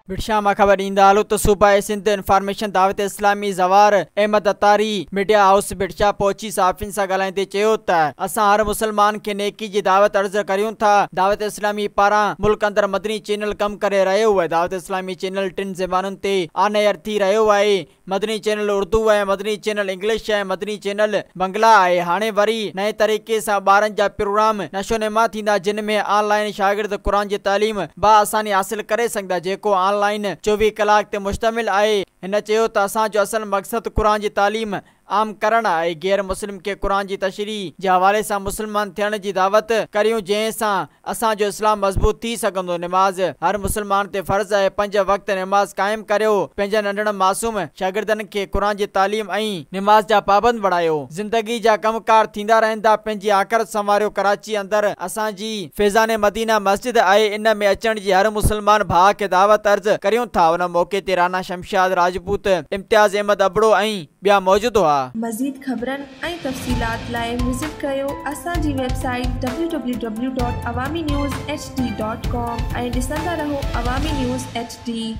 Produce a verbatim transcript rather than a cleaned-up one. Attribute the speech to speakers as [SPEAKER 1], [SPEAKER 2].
[SPEAKER 1] विडशामा ख़बर ॾींदा हलो त सूबा Sindh information Dawat Islami Zawar Ahmed Attari media house विडशा पहुची साफ़िन सां ॻाल्हाईंदे चयो त असां हर मुसलमान खे नेकी जी दावत अर्ज़ करियूं था। दावत इस्लामी पारां मुल्क अंदर मदनी चैनल कम करे रहियो आहे। दावत इस्लामी चैनल टिन ज़बानुनि ते ऑन एयर थी रहियो आहे। मदनी चैनल उर्दू आहे, मदनी चैनल इंग्लिश आहे, मदनी चैनल बंगला आहे। हाणे वरी नए तरीक़े सां ॿारनि जा प्रोग्राम नशोनमा थींदा जिन में ऑनलाइन शागिर्द क़ुरान जी तालीम बाआसानी हासिल करे सघंदा, जेको ऑनलाइन चौबीस कलाक ते मुश्तमिल आहे। हिन चयो त असांजो असल मक़सदु क़ुरान जी तालीम आम करण आहे। गैर मुस्लिम के क़ुरान जी तशरीह जे हवाले सां मुसलमान थियण जी दावत करियूं, जंहिंसां असांजो इस्लाम मज़बूत थी सघंदो। निमाज़ हर मुसलमान ते फ़र्ज़ आहे। पंज वक़्त निमाज़ क़ाइमु करियो। पंहिंजनि नंढड़नि मासूम शागिर्दनि खे क़ुरान जी तालीम ऐं निमाज़ जा पाबंद बणायो। ज़िंदगी जा कमकार थींदा रहंदा। पंहिंजी आख़िरत संवारियो। कराची अंदरि असांजी फैज़ान मदीना मस्जिद आहे। इन में अचण जी हर मुसलमान भाउ खे दावत अर्ज़ करियूं था। उन मौक़े ते राना शमशाद राजपूत, इम्तियाज़ अहमद अबड़ो ऐं ॿिया मौजूद हुआ।
[SPEAKER 2] मज़ीद ख़बरनि ऐं तफ़सीलात लाइ विज़िट कयो असांजी website W W W dot Awami news H D dot com ऐं ॾिसंदा रहो अवामी न्यूज़ एच डी।